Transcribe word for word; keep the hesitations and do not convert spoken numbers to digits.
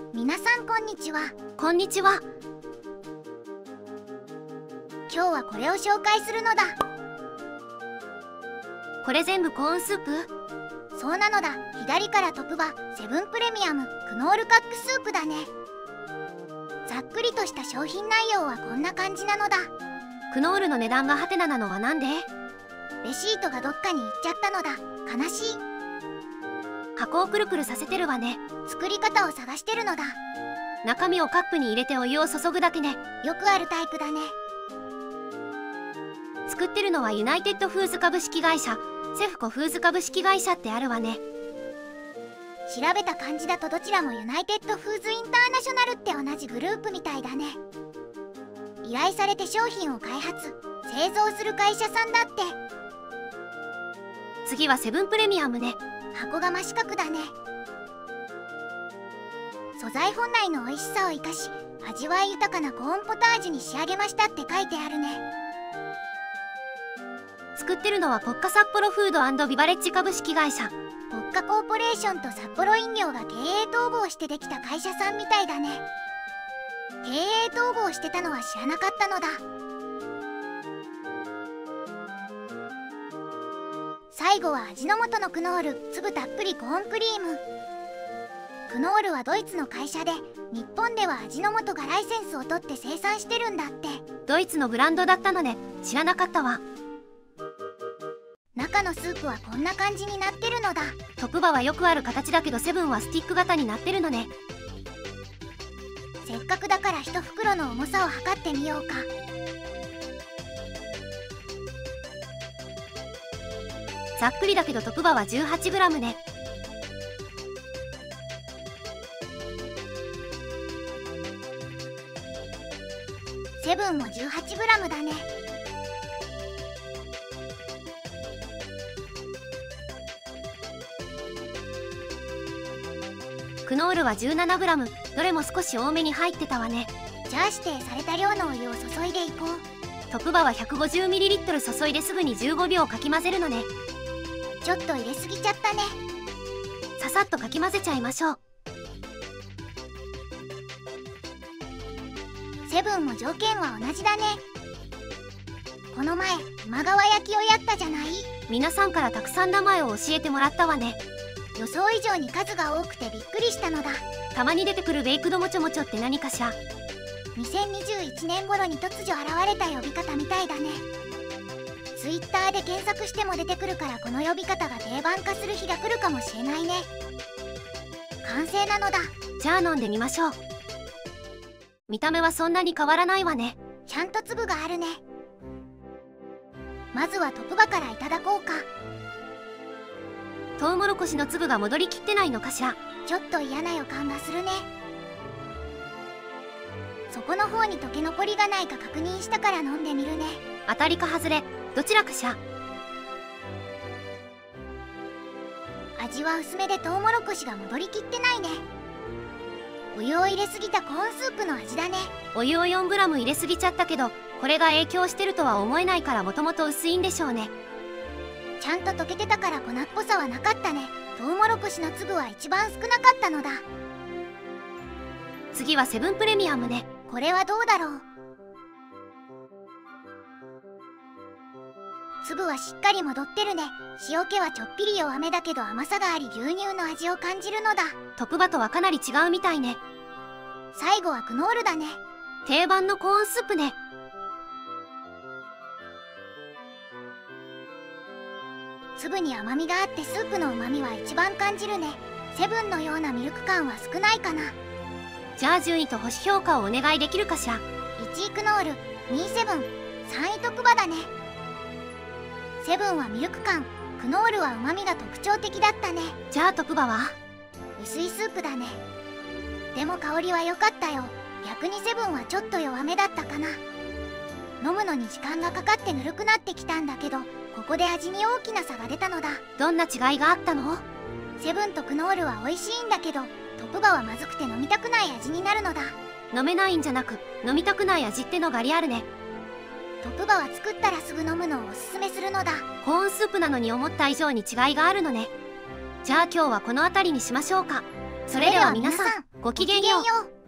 皆さんこんにちは。 こんにちは。 今日はこれを紹介するのだ。 これ全部コーンスープ？ そうなのだ。左からトップバセブンプレミアムクノールカックスープだね。ざっくりとした商品内容はこんな感じなのだ。 クノールの値段がハテナなのはなんで？ レシートがどっかに行っちゃったのだ。悲しい。 箱をくるくるさせてるわね。 作り方を探してるのだ。 中身をカップに入れてお湯を注ぐだけね。 よくあるタイプだね。 作ってるのはユナイテッドフーズ株式会社、セフコフーズ株式会社ってあるわね。 調べた感じだとどちらもユナイテッドフーズインターナショナルって同じグループみたいだね。依頼されて商品を開発製造する会社さんだって。 次はセブンプレミアムね。 箱が真四角だね。素材本来の美味しさを生かし味わい豊かなコーンポタージュに仕上げましたって書いてあるね。 作ってるのはポッカ札幌フード&ビバレッジ株式会社。 ポッカコーポレーションと札幌飲料が経営統合してできた会社さんみたいだね。経営統合してたのは知らなかったのだ。最後は味の素のクノール粒たっぷりコーンクリーム。クノールはドイツの会社で日本では味の素がライセンスを取って生産してるんだって。 ドイツのブランドだったのね。知らなかったわ。 中のスープはこんな感じになってるのだ。 トップバはよくある形だけどセブンはスティック型になってるのね。 せっかくだから一袋の重さを測ってみようか。 ざっくりだけどトップバは じゅうはちグラム ね。 セブンも じゅうはちグラム だね。 クノールは じゅうななグラム、 どれも少し多めに入ってたわね。 じゃあ指定された量のお湯を注いでいこう。 トップバは ひゃくごじゅうミリリットル 注いですぐにじゅうごびょうかき混ぜるのね。 ちょっと入れすぎちゃったね。 ささっとかき混ぜちゃいましょう。 セブンも条件は同じだね。この前今川焼きをやったじゃない。 皆さんからたくさん名前を教えてもらったわね。 予想以上に数が多くてびっくりしたのだ。 たまに出てくるベイクドもちょもちょって何かしら。 にせんにじゅういちねん頃に突如現れた呼び方みたいだね。ツイッターで検索しても出てくるからこの呼び方が定番化する日が来るかもしれないね。完成なのだ。 じゃあ飲んでみましょう。見た目はそんなに変わらないわね。 ちゃんと粒があるね。まずはトップバからいただこうか。 トウモロコシの粒が戻りきってないのかしら。 ちょっと嫌な予感がするね。底の方に溶け残りがないか確認したから飲んでみるね。 当たりか外れどちらかしら。 味は薄めでトウモロコシが戻りきってないね。お湯を入れすぎたコーンスープの味だね。 お湯を よんグラム 入れすぎちゃったけどこれが影響してるとは思えないからもともと薄いんでしょうね。 ちゃんと溶けてたから粉っぽさはなかったね。トウモロコシの粒は一番少なかったのだ。 次はセブンプレミアムね。 これはどうだろう。粒はしっかり戻ってるね。塩気はちょっぴり弱めだけど甘さがあり牛乳の味を感じるのだ。 トップバとはかなり違うみたいね。 最後はクノールだね。 定番のコーンスープね。 粒に甘みがあってスープのうまみは一番感じるね。セブンのようなミルク感は少ないかな。 じゃあ順位と星評価をお願いできるかしら。 いちいクノール、にいセブン、さんいトクバだね。セブンはミルク感、クノールはうまみが特徴的だったね。 じゃあトクバは薄いスープだね。でも香りは良かったよ。逆にセブンはちょっと弱めだったかな。飲むのに時間がかかってぬるくなってきたんだけどここで味に大きな差が出たのだ。 どんな違いがあったの？ セブンとクノールは美味しいんだけどトップバはまずくて飲みたくない味になるのだ。 飲めないんじゃなく飲みたくない味ってのがリアルね。 トップバは作ったらすぐ飲むのをおすすめするのだ。 コーンスープなのに思った以上に違いがあるのね。じゃあ今日はこの辺りにしましょうか。 それでは皆さんごきげんよう。 う